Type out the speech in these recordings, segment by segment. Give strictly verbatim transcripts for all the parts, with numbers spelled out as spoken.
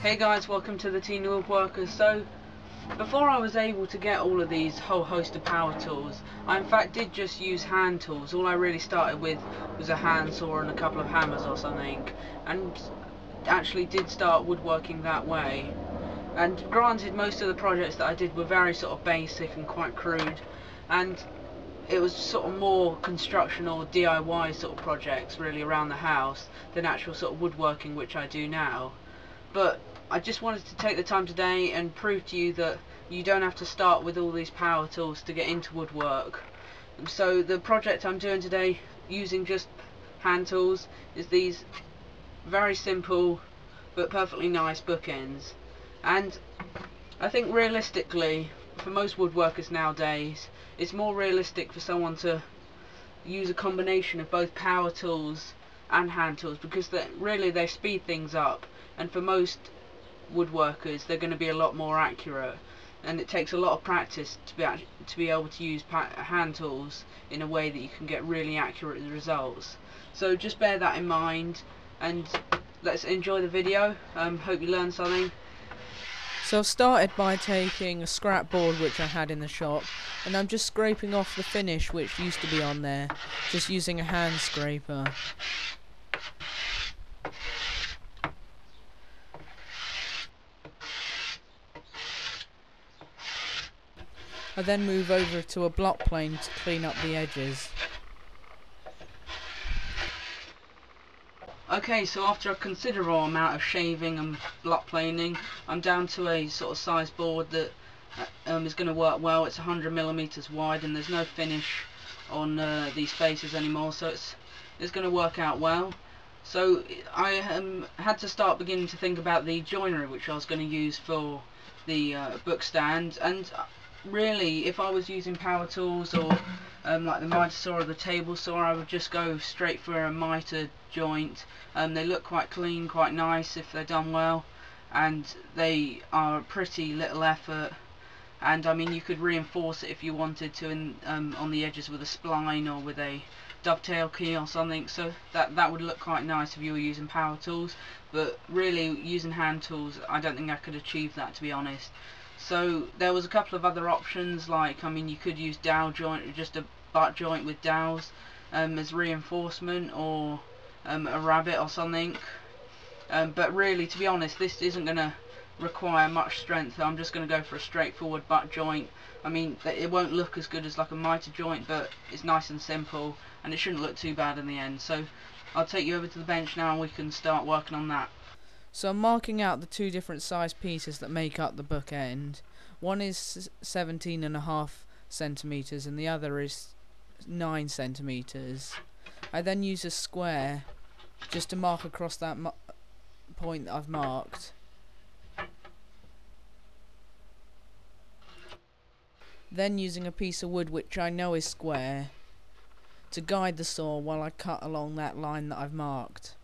Hey guys, welcome to the Teen Woodworker. So, before I was able to get all of these whole host of power tools, I in fact did just use hand tools. All I really started with was a handsaw and a couple of hammers or something, and actually did start woodworking that way. And granted, most of the projects that I did were very sort of basic and quite crude, and it was sort of more construction or D I Y sort of projects really around the house than actual sort of woodworking, which I do now. But I just wanted to take the time today and prove to you that you don't have to start with all these power tools to get into woodwork. So the project I'm doing today using just hand tools is these very simple but perfectly nice bookends. And I think realistically, for most woodworkers nowadays, it's more realistic for someone to use a combination of both power tools and hand tools, because they, really they speed things up, and for most woodworkers they're going to be a lot more accurate, and it takes a lot of practice to be to be able to use hand tools in a way that you can get really accurate results. So just bear that in mind, and let's enjoy the video. Um, hope you learned something. So I've started by taking a scrap board which I had in the shop, and I'm just scraping off the finish which used to be on there, just using a hand scraper. I then move over to a block plane to clean up the edges. Okay, so after a considerable amount of shaving and block planing, I'm down to a sort of size board that um, is going to work well. It's one hundred millimeters wide, and there's no finish on uh, these faces anymore, so it's it's going to work out well. So I um, had to start beginning to think about the joinery which I was going to use for the uh, book stand, and really, if I was using power tools or um, like the miter saw or the table saw, I would just go straight for a miter joint. Um, they look quite clean, quite nice if they're done well, and they are pretty little effort. And I mean, you could reinforce it if you wanted to in, um, on the edges with a spline or with a dovetail key or something, so that that would look quite nice if you were using power tools. But really, using hand tools, I don't think I could achieve that, to be honest. So there was a couple of other options, like, I mean, you could use dowel joint, or just a butt joint with dowels um, as reinforcement, or um, a rabbet or something. Um, but really, to be honest, this isn't going to require much strength. I'm just going to go for a straightforward butt joint. I mean, it won't look as good as like a miter joint, but it's nice and simple, and it shouldn't look too bad in the end. So I'll take you over to the bench now and we can start working on that. So I'm marking out the two different size pieces that make up the bookend. One is seventeen and a half centimeters and the other is nine centimeters. I then use a square just to mark across that ma point that I've marked. Then using a piece of wood which I know is square to guide the saw while I cut along that line that I've marked.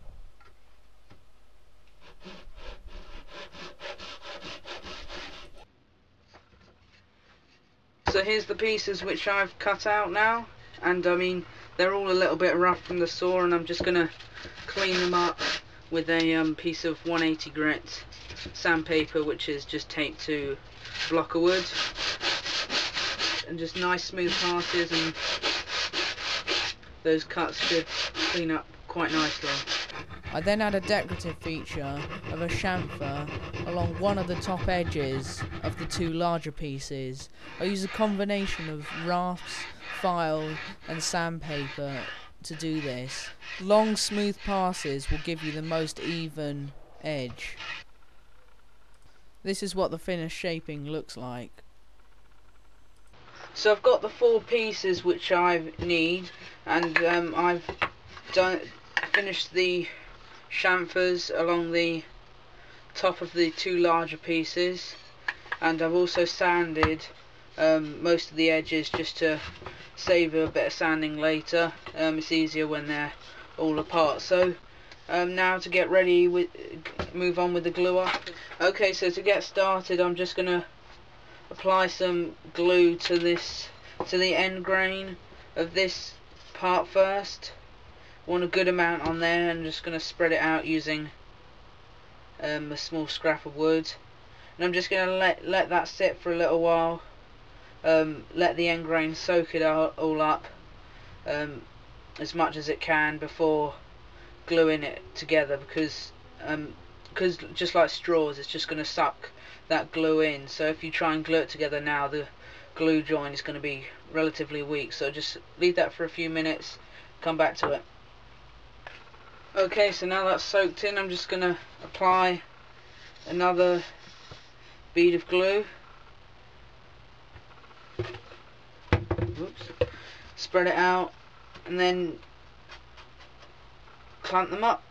So here's the pieces which I've cut out now, and I mean, they're all a little bit rough from the saw, and I'm just going to clean them up with a um, piece of one eighty grit sandpaper, which is just taped to a block of wood, and just nice smooth passes, and those cuts should clean up quite nicely. I then add a decorative feature of a chamfer along one of the top edges of the two larger pieces. I use a combination of rasps, file and sandpaper to do this. Long smooth passes will give you the most even edge. This is what the finished shaping looks like. So I've got the four pieces which I need, and um, I've done finished the chamfers along the top of the two larger pieces, and I've also sanded um, most of the edges just to save a bit of sanding later. Um, it's easier when they're all apart. So um, now to get ready, with move on with the glue up. Okay, so to get started, I'm just gonna apply some glue to this to the end grain of this part first. Want a good amount on there, and I'm just going to spread it out using um, a small scrap of wood, and I'm just going to let let that sit for a little while. Um, let the end grain soak it all, all up um, as much as it can before gluing it together, because um, because just like straws, it's just going to suck that glue in. So if you try and glue it together now, the glue joint is going to be relatively weak. So just leave that for a few minutes, come back to it. Okay, so now that's soaked in, I'm just going to apply another bead of glue. Oops. Spread it out and then clamp them up.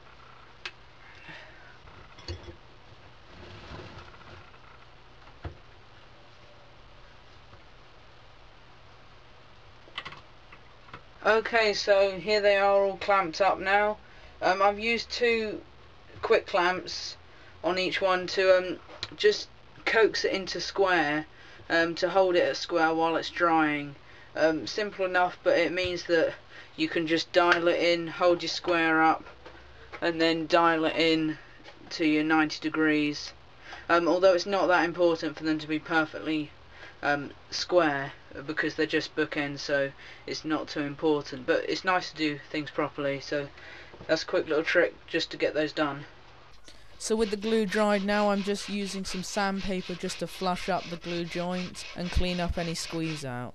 Okay, so here they are all clamped up now. Um, I've used two quick clamps on each one to um, just coax it into square, um, to hold it at square while it's drying. Um, simple enough, but it means that you can just dial it in, hold your square up, and then dial it in to your ninety degrees. Um, although it's not that important for them to be perfectly um, square, because they're just bookends, so it's not too important. But it's nice to do things properly, so that's a quick little trick just to get those done. So with the glue dried now, I'm just using some sandpaper just to flush up the glue joint and clean up any squeeze out.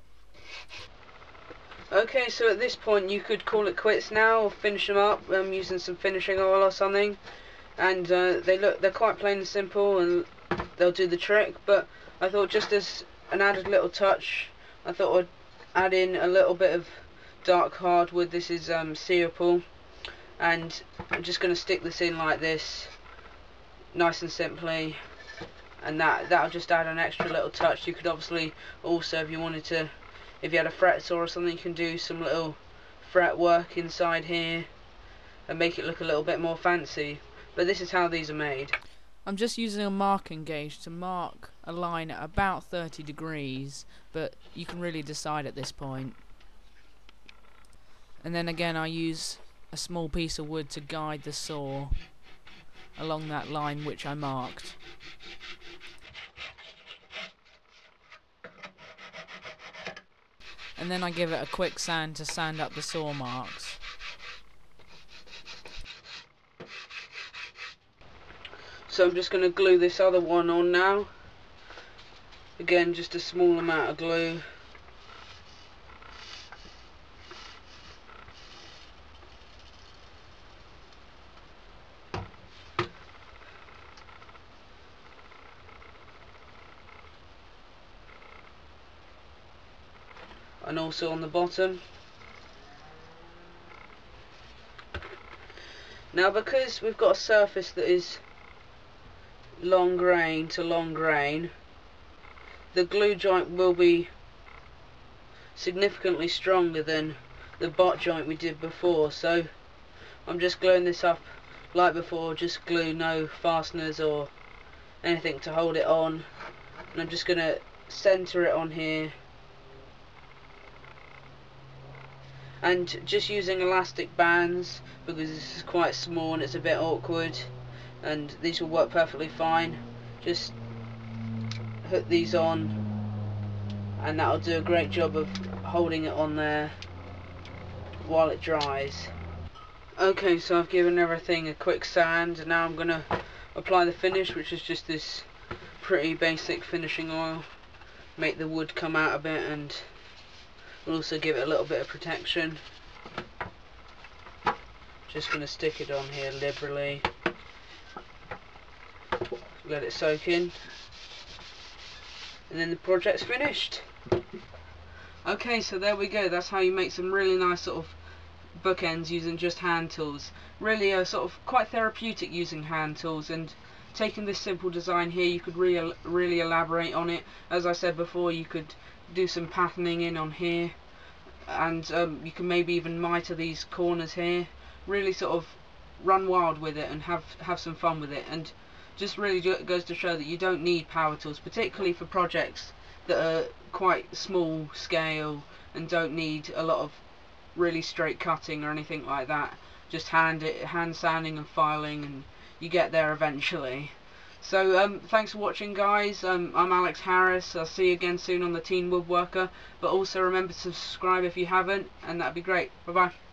Okay, so at this point you could call it quits now, or finish them up um, using some finishing oil or something. And uh, they look, they're quite plain and simple, and they'll do the trick. But I thought, just as an added little touch, I thought I'd add in a little bit of dark hardwood. This is um, searable, and I'm just going to stick this in like this, nice and simply, and that that'll just add an extra little touch. You could obviously also, if you wanted to, if you had a fret saw or something, you can do some little fret work inside here and make it look a little bit more fancy. But this is how these are made. I'm just using a marking gauge to mark a line at about thirty degrees, but you can really decide at this point. And then again, I use a small piece of wood to guide the saw along that line which I marked. And then I give it a quick sand to sand up the saw marks. So I'm just going to glue this other one on now. Again, just a small amount of glue. And also on the bottom. Now, because we've got a surface that is long grain to long grain, the glue joint will be significantly stronger than the bot joint we did before. So I'm just gluing this up like before, just glue, no fasteners or anything to hold it on, and I'm just going to center it on here, and just using elastic bands because this is quite small and it's a bit awkward, and these will work perfectly fine. Just hook these on and that'll do a great job of holding it on there while it dries. Okay, so I've given everything a quick sand, and now I'm going to apply the finish, which is just this pretty basic finishing oil. Make the wood come out a bit, and we'll also give it a little bit of protection. Just going to stick it on here liberally, let it soak in, and then the project's finished. Okay, so there we go. That's how you make some really nice sort of bookends using just hand tools. Really uh, sort of quite therapeutic using hand tools, and taking this simple design here, you could really really elaborate on it. As I said before, you could do some patterning in on here, and um, you can maybe even miter these corners here. Really sort of run wild with it and have have some fun with it, and just really goes to show that you don't need power tools, particularly for projects that are quite small scale and don't need a lot of really straight cutting or anything like that. Just hand it hand sanding and filing, and you get there eventually. So um, thanks for watching, guys. um, I'm Alex Harris. I'll see you again soon on the Teen Woodworker, but also remember to subscribe if you haven't, and that'd be great. Bye bye.